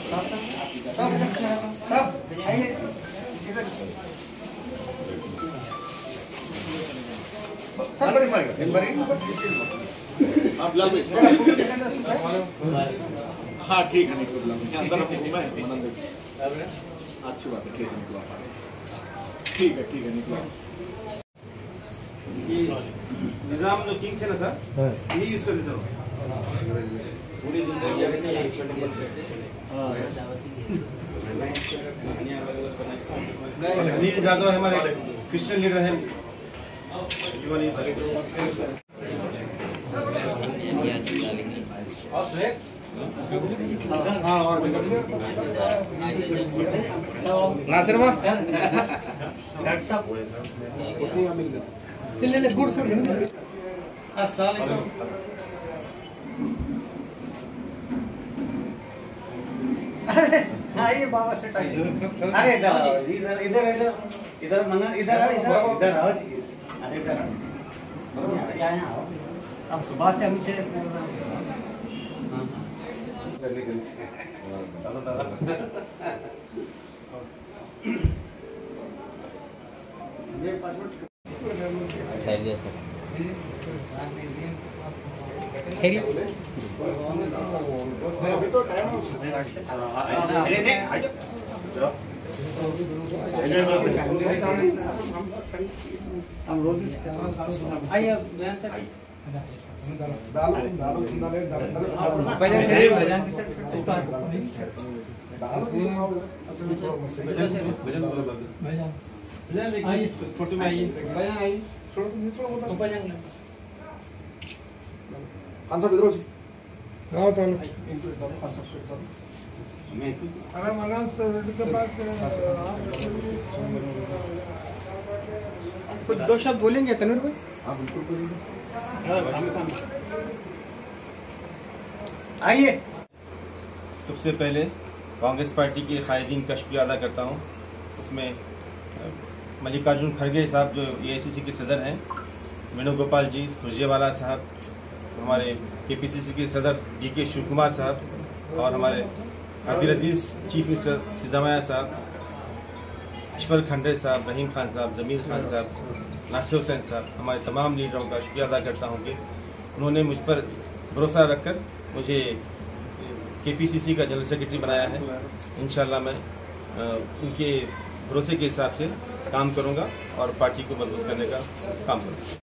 सब आइए इधर सब बड़ी मारेगा इन बड़ी आप लाओ हाँ ठीक है निकलो अंदर अच्छी बात है ठीक है निकलो निजाम जो किंग थे ना सर ये यूज कर लेते हो पूरी अनिल यादव हमारे क्रिश्चियन लीडर हैं नासिर भाई आइए बाबा से अरे इधर इधर इधर इधर मंगन इधर आओ इधर आओ जी अरे इधर यहाँ आओ अब सुबह से हमसे अभी तो टाइम हम रोज आइए फोटो में आइए खानसाब इधर हो जी हाँ चलो इनको इधर खानसाब को इधर अरे मगान के पास कुछ दो शब्द बोलेंगे तनुर भाई? हाँ बिल्कुल बोलिए आइए। सबसे पहले कांग्रेस पार्टी के कायदीन का शुक्रिया अदा करता हूँ। उसमें मल्लिकार्जुन खड़गे साहब जो एआईसीसी के सदर हैं, वेणुगोपाल जी, सुरजेवाला साहब, हमारे केपीसीसी के सदर डीके शिव कुमार साहब और हमारे अब्दुल अजीज चीफ मिनिस्टर सिद्धामैया साहब, ईश्वर खंडे साहब, रहीम खान साहब, जमील खान साहब, नासिर हुसैन साहब, हमारे तमाम लीडरों का शुक्रिया अदा करता हूँ कि उन्होंने मुझ पर भरोसा रखकर मुझे केपीसीसी का जनरल सेक्रेटरी बनाया है। इंशाल्लाह मैं उनके भरोसे के हिसाब से काम करूँगा और पार्टी को मजबूत करने का काम करूँगा।